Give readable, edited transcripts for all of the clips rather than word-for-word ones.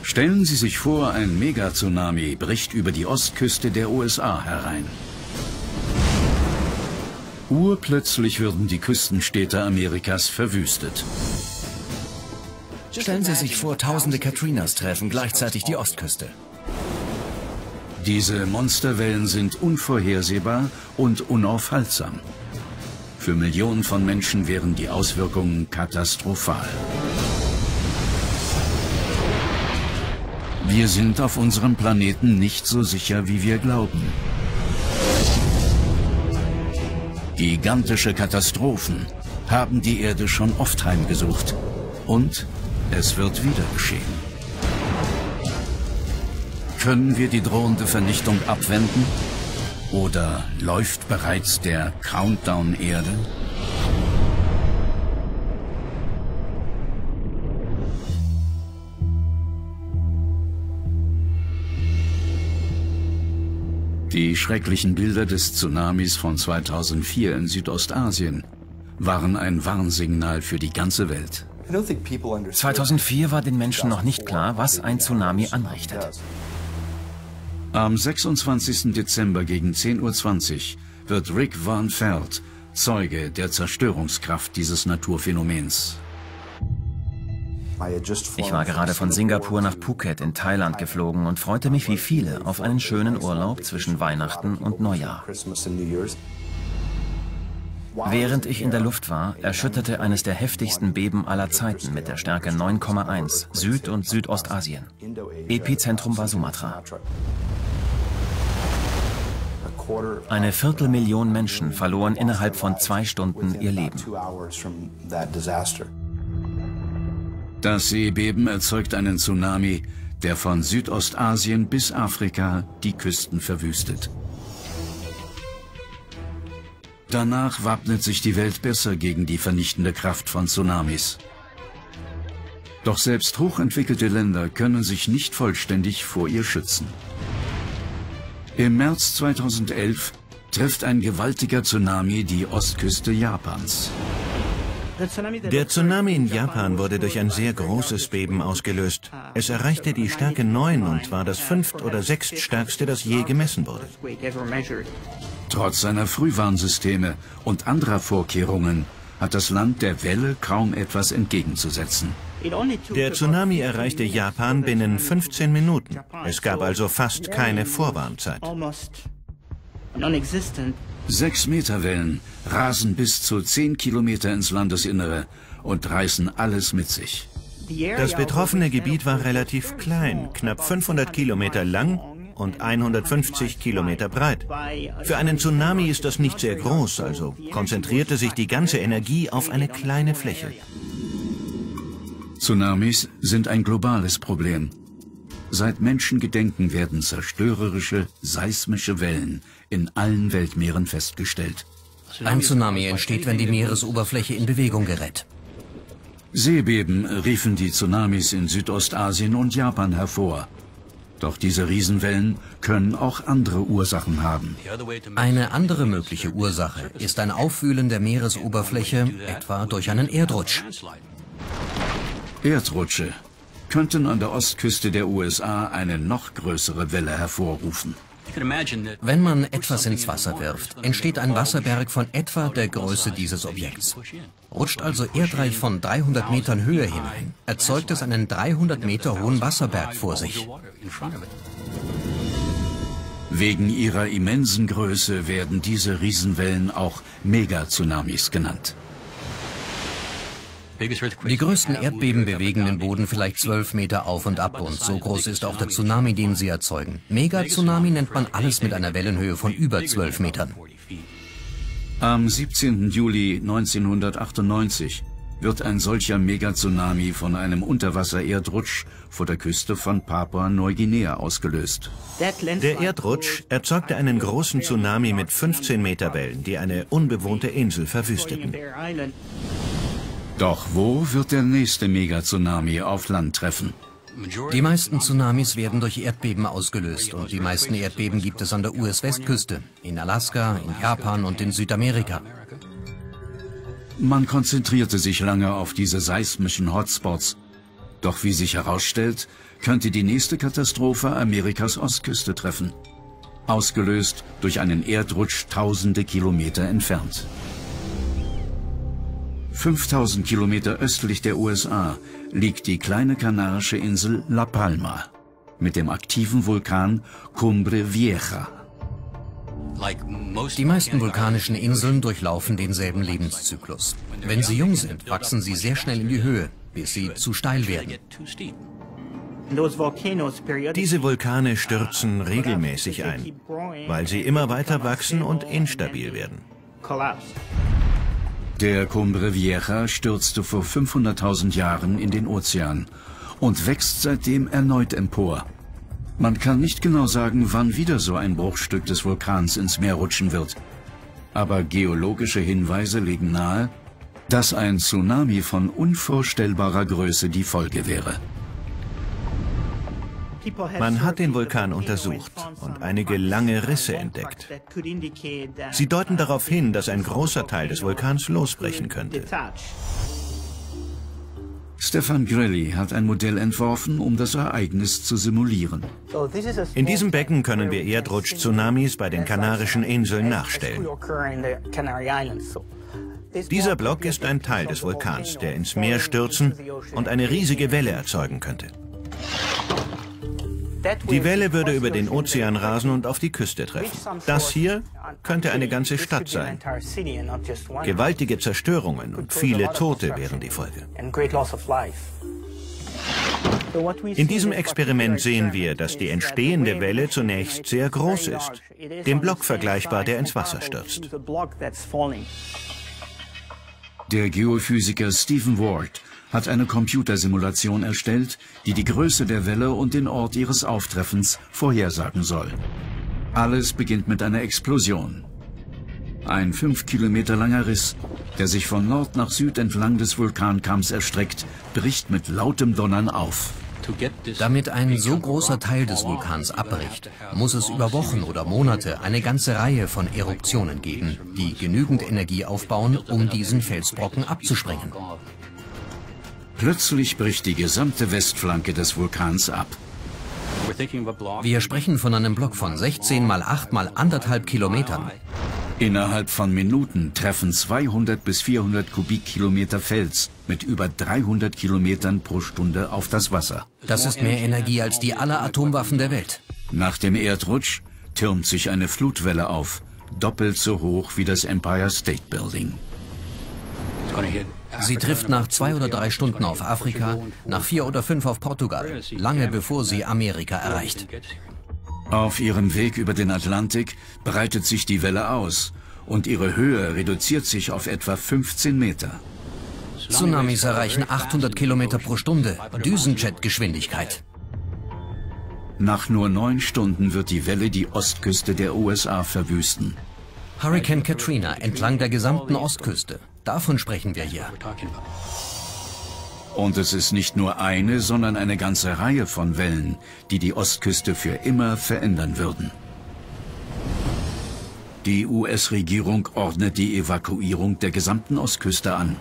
Stellen Sie sich vor, ein Megatsunami bricht über die Ostküste der USA herein. Urplötzlich würden die Küstenstädte Amerikas verwüstet. Stellen Sie sich vor, tausende Katrinas treffen gleichzeitig die Ostküste. Diese Monsterwellen sind unvorhersehbar und unaufhaltsam. Für Millionen von Menschen wären die Auswirkungen katastrophal. Wir sind auf unserem Planeten nicht so sicher, wie wir glauben. Gigantische Katastrophen haben die Erde schon oft heimgesucht. Und es wird wieder geschehen. Können wir die drohende Vernichtung abwenden? Oder läuft bereits der Countdown Erde? Die schrecklichen Bilder des Tsunamis von 2004 in Südostasien waren ein Warnsignal für die ganze Welt. 2004 war den Menschen noch nicht klar, was ein Tsunami anrichtet. Am 26. Dezember gegen 10:20 Uhr wird Rick Van Veld Zeuge der Zerstörungskraft dieses Naturphänomens. Ich war gerade von Singapur nach Phuket in Thailand geflogen und freute mich wie viele auf einen schönen Urlaub zwischen Weihnachten und Neujahr. Während ich in der Luft war, erschütterte eines der heftigsten Beben aller Zeiten mit der Stärke 9,1 Süd- und Südostasien. Epizentrum war Sumatra. Eine Viertelmillion Menschen verloren innerhalb von 2 Stunden ihr Leben. Das Seebeben erzeugt einen Tsunami, der von Südostasien bis Afrika die Küsten verwüstet. Danach wappnet sich die Welt besser gegen die vernichtende Kraft von Tsunamis. Doch selbst hochentwickelte Länder können sich nicht vollständig vor ihr schützen. Im März 2011 trifft ein gewaltiger Tsunami die Ostküste Japans. Der Tsunami in Japan wurde durch ein sehr großes Beben ausgelöst. Es erreichte die Stärke 9 und war das 5. oder 6. stärkste, das je gemessen wurde. Trotz seiner Frühwarnsysteme und anderer Vorkehrungen hat das Land der Welle kaum etwas entgegenzusetzen. Der Tsunami erreichte Japan binnen 15 Minuten. Es gab also fast keine Vorwarnzeit. 6-Meter-Wellen rasen bis zu 10 Kilometer ins Landesinnere und reißen alles mit sich. Das betroffene Gebiet war relativ klein, knapp 500 Kilometer lang und 150 Kilometer breit. Für einen Tsunami ist das nicht sehr groß, also konzentrierte sich die ganze Energie auf eine kleine Fläche. Tsunamis sind ein globales Problem. Seit Menschengedenken werden zerstörerische, seismische Wellen in allen Weltmeeren festgestellt. Ein Tsunami entsteht, wenn die Meeresoberfläche in Bewegung gerät. Seebeben riefen die Tsunamis in Südostasien und Japan hervor. Doch diese Riesenwellen können auch andere Ursachen haben. Eine andere mögliche Ursache ist ein Aufwühlen der Meeresoberfläche, etwa durch einen Erdrutsch. Erdrutsche könnten an der Ostküste der USA eine noch größere Welle hervorrufen. Wenn man etwas ins Wasser wirft, entsteht ein Wasserberg von etwa der Größe dieses Objekts. Rutscht also Erdreich von 300 Metern Höhe hinein, erzeugt es einen 300 Meter hohen Wasserberg vor sich. Wegen ihrer immensen Größe werden diese Riesenwellen auch Megatsunamis genannt. Die größten Erdbeben bewegen den Boden vielleicht 12 Meter auf und ab, und so groß ist auch der Tsunami, den sie erzeugen. Megatsunami nennt man alles mit einer Wellenhöhe von über 12 Metern. Am 17. Juli 1998 wird ein solcher Megatsunami von einem Unterwasser-Erdrutsch vor der Küste von Papua-Neuguinea ausgelöst. Der Erdrutsch erzeugte einen großen Tsunami mit 15 Meter Wellen, die eine unbewohnte Insel verwüsteten. Doch wo wird der nächste Megatsunami auf Land treffen? Die meisten Tsunamis werden durch Erdbeben ausgelöst, und die meisten Erdbeben gibt es an der US-Westküste, in Alaska, in Japan und in Südamerika. Man konzentrierte sich lange auf diese seismischen Hotspots. Doch wie sich herausstellt, könnte die nächste Katastrophe Amerikas Ostküste treffen. Ausgelöst durch einen Erdrutsch tausende Kilometer entfernt. 5000 Kilometer östlich der USA liegt die kleine kanarische Insel La Palma mit dem aktiven Vulkan Cumbre Vieja. Die meisten vulkanischen Inseln durchlaufen denselben Lebenszyklus. Wenn sie jung sind, wachsen sie sehr schnell in die Höhe, bis sie zu steil werden. Diese Vulkane stürzen regelmäßig ein, weil sie immer weiter wachsen und instabil werden. Der Cumbre Vieja stürzte vor 500.000 Jahren in den Ozean und wächst seitdem erneut empor. Man kann nicht genau sagen, wann wieder so ein Bruchstück des Vulkans ins Meer rutschen wird. Aber geologische Hinweise legen nahe, dass ein Tsunami von unvorstellbarer Größe die Folge wäre. Man hat den Vulkan untersucht und einige lange Risse entdeckt. Sie deuten darauf hin, dass ein großer Teil des Vulkans losbrechen könnte. Stefan Grilli hat ein Modell entworfen, um das Ereignis zu simulieren. In diesem Becken können wir Erdrutsch-Tsunamis bei den Kanarischen Inseln nachstellen. Dieser Block ist ein Teil des Vulkans, der ins Meer stürzen und eine riesige Welle erzeugen könnte. Die Welle würde über den Ozean rasen und auf die Küste treffen. Das hier könnte eine ganze Stadt sein. Gewaltige Zerstörungen und viele Tote wären die Folge. In diesem Experiment sehen wir, dass die entstehende Welle zunächst sehr groß ist, dem Block vergleichbar, der ins Wasser stürzt. Der Geophysiker Stephen Ward hat eine Computersimulation erstellt, die die Größe der Welle und den Ort ihres Auftreffens vorhersagen soll. Alles beginnt mit einer Explosion. Ein 5 Kilometer langer Riss, der sich von Nord nach Süd entlang des Vulkankams erstreckt, bricht mit lautem Donnern auf. Damit ein so großer Teil des Vulkans abbricht, muss es über Wochen oder Monate eine ganze Reihe von Eruptionen geben, die genügend Energie aufbauen, um diesen Felsbrocken abzusprengen. Plötzlich bricht die gesamte Westflanke des Vulkans ab. Wir sprechen von einem Block von 16 mal 8 mal 1,5 Kilometern. Innerhalb von Minuten treffen 200 bis 400 Kubikkilometer Fels mit über 300 Kilometern pro Stunde auf das Wasser. Das ist mehr Energie als die aller Atomwaffen der Welt. Nach dem Erdrutsch türmt sich eine Flutwelle auf, doppelt so hoch wie das Empire State Building. Sie trifft nach 2 oder 3 Stunden auf Afrika, nach 4 oder 5 auf Portugal, lange bevor sie Amerika erreicht. Auf ihrem Weg über den Atlantik breitet sich die Welle aus und ihre Höhe reduziert sich auf etwa 15 Meter. Tsunamis erreichen 800 Kilometer pro Stunde, Düsenjet-Geschwindigkeit. Nach nur 9 Stunden wird die Welle die Ostküste der USA verwüsten. Hurrikan Katrina entlang der gesamten Ostküste. Davon sprechen wir hier. Und es ist nicht nur eine, sondern eine ganze Reihe von Wellen, die die Ostküste für immer verändern würden. Die US-Regierung ordnet die Evakuierung der gesamten Ostküste an.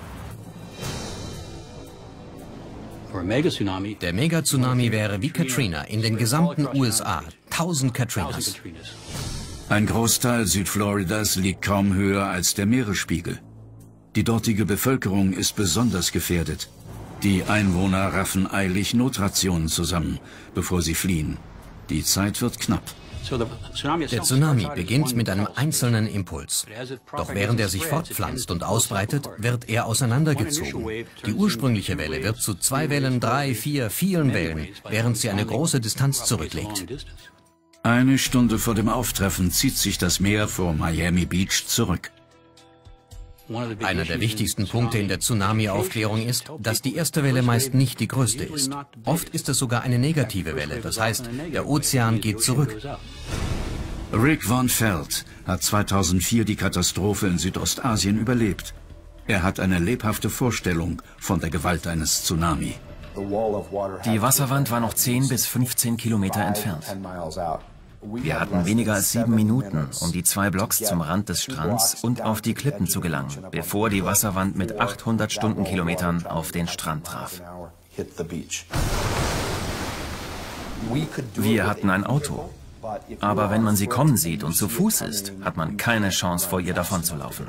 Der Megatsunami wäre wie Katrina in den gesamten USA. 1000 Katrinas. Ein Großteil Südfloridas liegt kaum höher als der Meeresspiegel. Die dortige Bevölkerung ist besonders gefährdet. Die Einwohner raffen eilig Notrationen zusammen, bevor sie fliehen. Die Zeit wird knapp. Der Tsunami beginnt mit einem einzelnen Impuls. Doch während er sich fortpflanzt und ausbreitet, wird er auseinandergezogen. Die ursprüngliche Welle wird zu 2 Wellen, 3, 4, vielen Wellen, während sie eine große Distanz zurücklegt. Eine Stunde vor dem Auftreffen zieht sich das Meer vor Miami Beach zurück. Einer der wichtigsten Punkte in der Tsunami-Aufklärung ist, dass die erste Welle meist nicht die größte ist. Oft ist es sogar eine negative Welle, das heißt, der Ozean geht zurück. Rick Von Feld hat 2004 die Katastrophe in Südostasien überlebt. Er hat eine lebhafte Vorstellung von der Gewalt eines Tsunami. Die Wasserwand war noch 10 bis 15 Kilometer entfernt. Wir hatten weniger als 7 Minuten, um die 2 Blocks zum Rand des Strands und auf die Klippen zu gelangen, bevor die Wasserwand mit 800 Stundenkilometern auf den Strand traf. Wir hatten ein Auto. Aber wenn man sie kommen sieht und zu Fuß ist, hat man keine Chance, vor ihr davonzulaufen.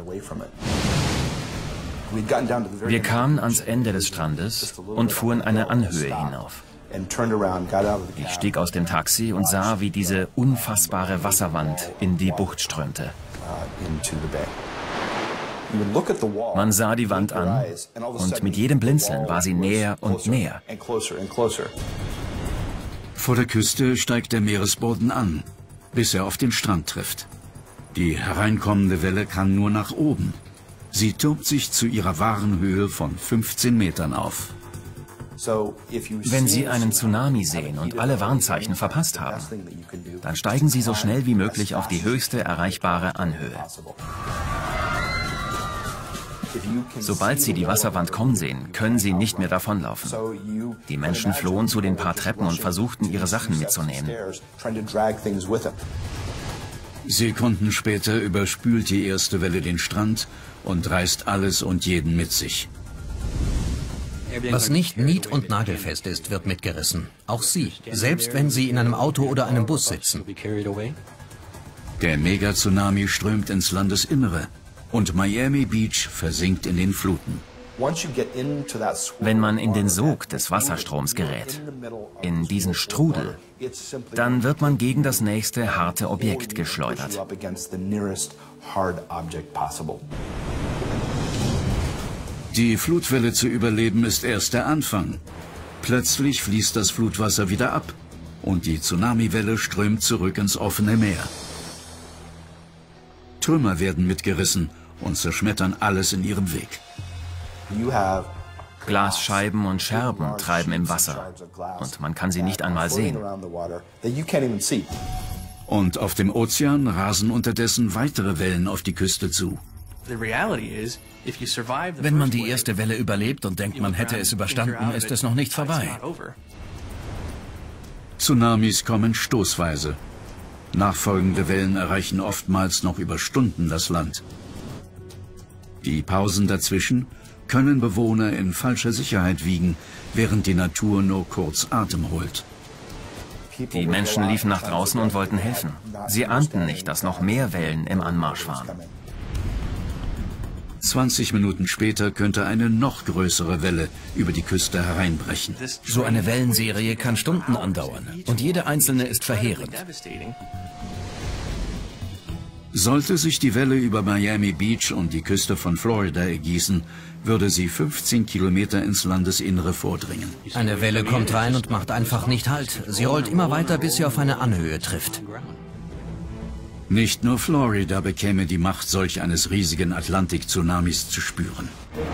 Wir kamen ans Ende des Strandes und fuhren eine Anhöhe hinauf. Ich stieg aus dem Taxi und sah, wie diese unfassbare Wasserwand in die Bucht strömte. Man sah die Wand an und mit jedem Blinzeln war sie näher und näher. Vor der Küste steigt der Meeresboden an, bis er auf den Strand trifft. Die hereinkommende Welle kann nur nach oben. Sie türmt sich zu ihrer wahren Höhe von 15 Metern auf. Wenn Sie einen Tsunami sehen und alle Warnzeichen verpasst haben, dann steigen Sie so schnell wie möglich auf die höchste erreichbare Anhöhe. Sobald Sie die Wasserwand kommen sehen, können Sie nicht mehr davonlaufen. Die Menschen flohen zu den paar Treppen und versuchten, ihre Sachen mitzunehmen. Sekunden später überspült die erste Welle den Strand und reißt alles und jeden mit sich. Was nicht nied- und nagelfest ist, wird mitgerissen. Auch Sie, selbst wenn Sie in einem Auto oder einem Bus sitzen. Der Megatsunami strömt ins Landesinnere und Miami Beach versinkt in den Fluten. Wenn man in den Sog des Wasserstroms gerät, in diesen Strudel, dann wird man gegen das nächste harte Objekt geschleudert. Die Flutwelle zu überleben ist erst der Anfang. Plötzlich fließt das Flutwasser wieder ab und die Tsunamiwelle strömt zurück ins offene Meer. Trümmer werden mitgerissen und zerschmettern alles in ihrem Weg. Glasscheiben und Scherben treiben im Wasser und man kann sie nicht einmal sehen. Und auf dem Ozean rasen unterdessen weitere Wellen auf die Küste zu. Wenn man die erste Welle überlebt und denkt, man hätte es überstanden, ist es noch nicht vorbei. Tsunamis kommen stoßweise. Nachfolgende Wellen erreichen oftmals noch über Stunden das Land. Die Pausen dazwischen können Bewohner in falscher Sicherheit wiegen, während die Natur nur kurz Atem holt. Die Menschen liefen nach draußen und wollten helfen. Sie ahnten nicht, dass noch mehr Wellen im Anmarsch waren. 20 Minuten später könnte eine noch größere Welle über die Küste hereinbrechen. So eine Wellenserie kann Stunden andauern und jede einzelne ist verheerend. Sollte sich die Welle über Miami Beach und die Küste von Florida ergießen, würde sie 15 Kilometer ins Landesinnere vordringen. Eine Welle kommt rein und macht einfach nicht Halt. Sie rollt immer weiter, bis sie auf eine Anhöhe trifft. Nicht nur Florida bekäme die Macht solch eines riesigen Atlantik-Tsunamis zu spüren.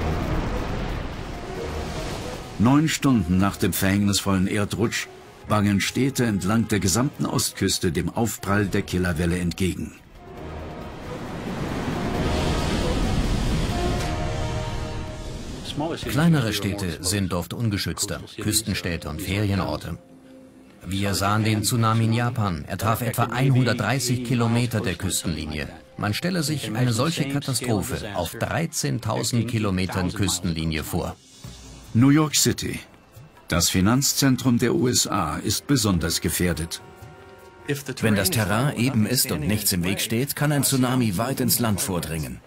9 Stunden nach dem verhängnisvollen Erdrutsch bangen Städte entlang der gesamten Ostküste dem Aufprall der Killerwelle entgegen. Kleinere Städte sind oft ungeschützter, Küstenstädte und Ferienorte. Wir sahen den Tsunami in Japan. Er traf etwa 130 Kilometer der Küstenlinie. Man stelle sich eine solche Katastrophe auf 13.000 Kilometern Küstenlinie vor. New York City. Das Finanzzentrum der USA ist besonders gefährdet. Wenn das Terrain eben ist und nichts im Weg steht, kann ein Tsunami weit ins Land vordringen.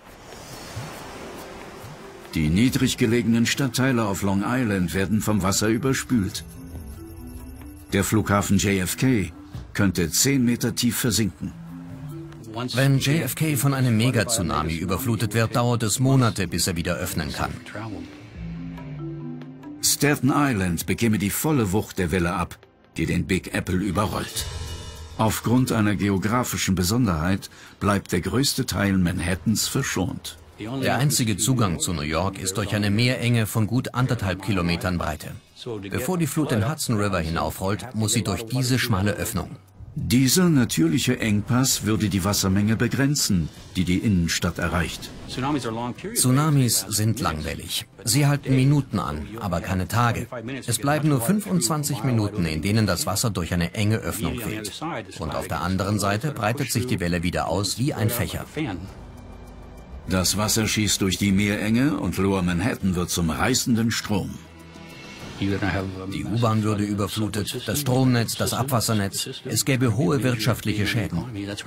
Die niedrig gelegenen Stadtteile auf Long Island werden vom Wasser überspült. Der Flughafen JFK könnte 10 Meter tief versinken. Wenn JFK von einem Megatsunami überflutet wird, dauert es Monate, bis er wieder öffnen kann. Staten Island bekäme die volle Wucht der Welle ab, die den Big Apple überrollt. Aufgrund einer geografischen Besonderheit bleibt der größte Teil Manhattans verschont. Der einzige Zugang zu New York ist durch eine Meerenge von gut 1,5 Kilometern Breite. Bevor die Flut den Hudson River hinaufrollt, muss sie durch diese schmale Öffnung. Dieser natürliche Engpass würde die Wassermenge begrenzen, die die Innenstadt erreicht. Tsunamis sind langwellig. Sie halten Minuten an, aber keine Tage. Es bleiben nur 25 Minuten, in denen das Wasser durch eine enge Öffnung quillt. Und auf der anderen Seite breitet sich die Welle wieder aus wie ein Fächer. Das Wasser schießt durch die Meerenge und Lower Manhattan wird zum reißenden Strom. Die U-Bahn würde überflutet, das Stromnetz, das Abwassernetz. Es gäbe hohe wirtschaftliche Schäden.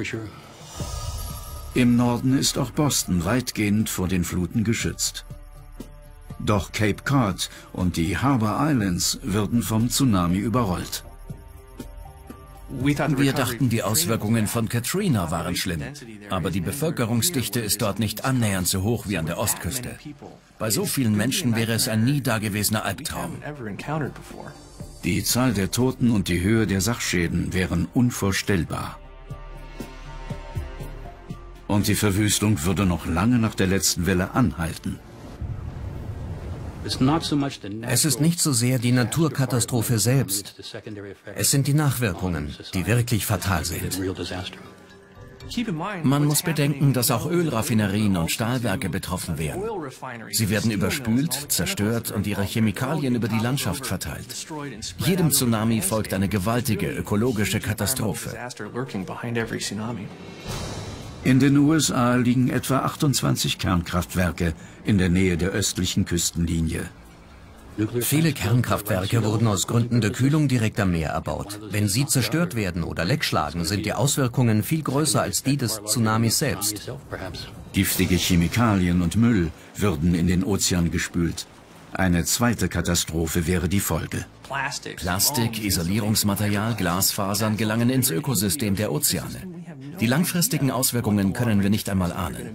Im Norden ist auch Boston weitgehend vor den Fluten geschützt. Doch Cape Cod und die Harbor Islands würden vom Tsunami überrollt. Wir dachten, die Auswirkungen von Katrina waren schlimm. Aber die Bevölkerungsdichte ist dort nicht annähernd so hoch wie an der Ostküste. Bei so vielen Menschen wäre es ein nie dagewesener Albtraum. Die Zahl der Toten und die Höhe der Sachschäden wären unvorstellbar. Und die Verwüstung würde noch lange nach der letzten Welle anhalten. Es ist nicht so sehr die Naturkatastrophe selbst. Es sind die Nachwirkungen, die wirklich fatal sind. Man muss bedenken, dass auch Ölraffinerien und Stahlwerke betroffen wären. Sie werden überspült, zerstört und ihre Chemikalien über die Landschaft verteilt. Jedem Tsunami folgt eine gewaltige ökologische Katastrophe. In den USA liegen etwa 28 Kernkraftwerke in der Nähe der östlichen Küstenlinie. Viele Kernkraftwerke wurden aus Gründen der Kühlung direkt am Meer erbaut. Wenn sie zerstört werden oder leckschlagen, sind die Auswirkungen viel größer als die des Tsunamis selbst. Giftige Chemikalien und Müll würden in den Ozean gespült. Eine zweite Katastrophe wäre die Folge. Plastik, Isolierungsmaterial, Glasfasern gelangen ins Ökosystem der Ozeane. Die langfristigen Auswirkungen können wir nicht einmal ahnen.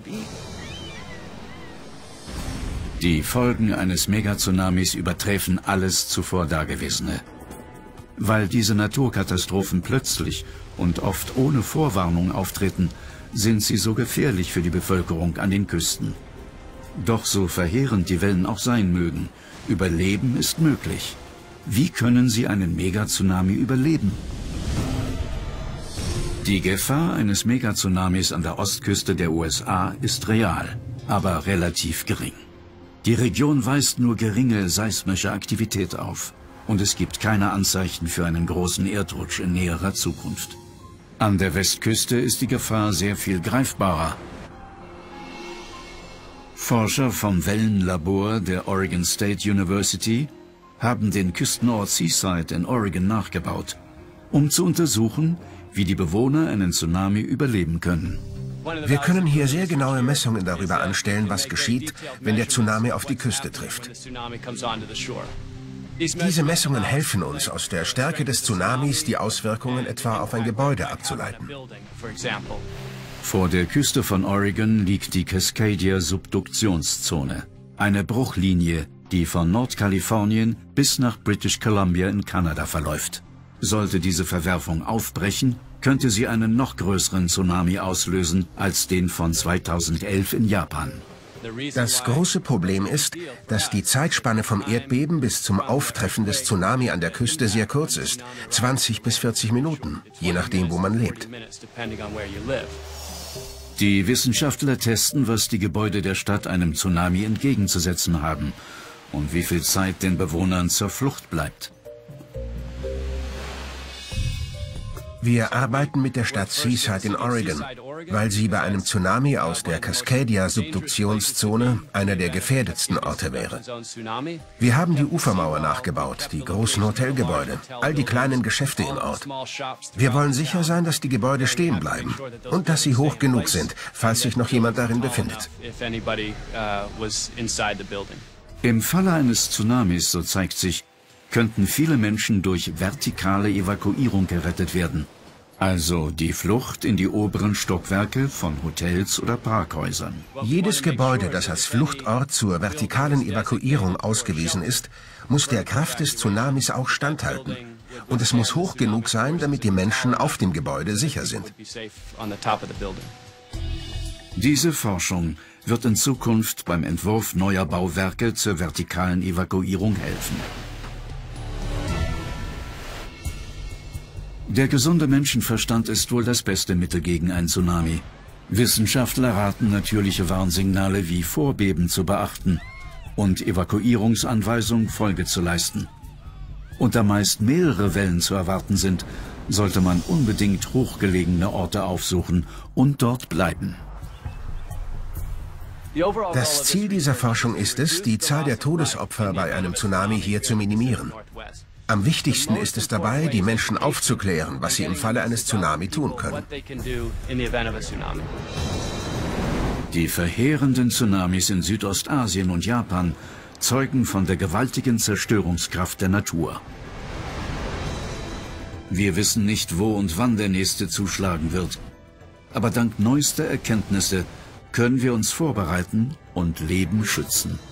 Die Folgen eines Megatsunamis übertreffen alles zuvor Dagewesene. Weil diese Naturkatastrophen plötzlich und oft ohne Vorwarnung auftreten, sind sie so gefährlich für die Bevölkerung an den Küsten. Doch so verheerend die Wellen auch sein mögen, Überleben ist möglich. Wie können sie einen Megatsunami überleben? Die Gefahr eines Megatsunamis an der Ostküste der USA ist real, aber relativ gering. Die Region weist nur geringe seismische Aktivität auf und es gibt keine Anzeichen für einen großen Erdrutsch in näherer Zukunft. An der Westküste ist die Gefahr sehr viel greifbarer. Forscher vom Wellenlabor der Oregon State University haben den Küstenort Seaside in Oregon nachgebaut, um zu untersuchen, wie die Bewohner einen Tsunami überleben können. Wir können hier sehr genaue Messungen darüber anstellen, was geschieht, wenn der Tsunami auf die Küste trifft. Diese Messungen helfen uns, aus der Stärke des Tsunamis die Auswirkungen etwa auf ein Gebäude abzuleiten. Vor der Küste von Oregon liegt die Cascadia-Subduktionszone, eine Bruchlinie, die von Nordkalifornien bis nach British Columbia in Kanada verläuft. Sollte diese Verwerfung aufbrechen, könnte sie einen noch größeren Tsunami auslösen als den von 2011 in Japan. Das große Problem ist, dass die Zeitspanne vom Erdbeben bis zum Auftreffen des Tsunami an der Küste sehr kurz ist, 20 bis 40 Minuten, je nachdem, wo man lebt. Die Wissenschaftler testen, was die Gebäude der Stadt einem Tsunami entgegenzusetzen haben und wie viel Zeit den Bewohnern zur Flucht bleibt. Wir arbeiten mit der Stadt Seaside in Oregon, weil sie bei einem Tsunami aus der Cascadia-Subduktionszone einer der gefährdetsten Orte wäre. Wir haben die Ufermauer nachgebaut, die großen Hotelgebäude, all die kleinen Geschäfte im Ort. Wir wollen sicher sein, dass die Gebäude stehen bleiben und dass sie hoch genug sind, falls sich noch jemand darin befindet. Im Falle eines Tsunamis, so zeigt sich, könnten viele Menschen durch vertikale Evakuierung gerettet werden. Also die Flucht in die oberen Stockwerke von Hotels oder Parkhäusern. Jedes Gebäude, das als Fluchtort zur vertikalen Evakuierung ausgewiesen ist, muss der Kraft des Tsunamis auch standhalten. Und es muss hoch genug sein, damit die Menschen auf dem Gebäude sicher sind. Diese Forschung wird in Zukunft beim Entwurf neuer Bauwerke zur vertikalen Evakuierung helfen. Der gesunde Menschenverstand ist wohl das beste Mittel gegen ein Tsunami. Wissenschaftler raten, natürliche Warnsignale wie Vorbeben zu beachten und Evakuierungsanweisungen Folge zu leisten. Und da meist mehrere Wellen zu erwarten sind, sollte man unbedingt hochgelegene Orte aufsuchen und dort bleiben. Das Ziel dieser Forschung ist es, die Zahl der Todesopfer bei einem Tsunami hier zu minimieren. Am wichtigsten ist es dabei, die Menschen aufzuklären, was sie im Falle eines Tsunami tun können. Die verheerenden Tsunamis in Südostasien und Japan zeugen von der gewaltigen Zerstörungskraft der Natur. Wir wissen nicht, wo und wann der nächste zuschlagen wird. Aber dank neuester Erkenntnisse können wir uns vorbereiten und Leben schützen.